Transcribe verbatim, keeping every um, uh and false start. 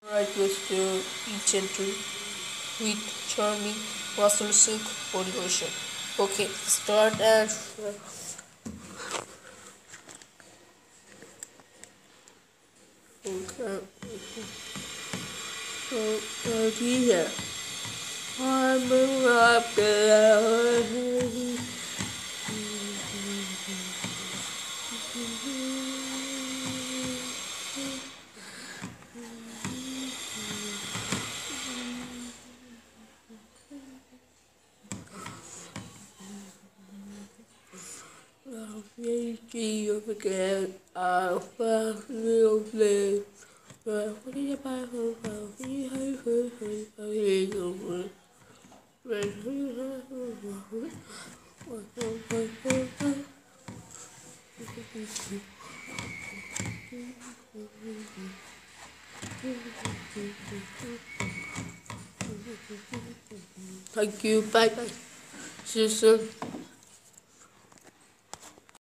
Right was to each entry with charming Russell Silk motivation. Okay, start at okay. So, uh, here. I'm up there. Maybe you forget our first little place. Well, what did you buy for Thank you. Bye bye. See you soon.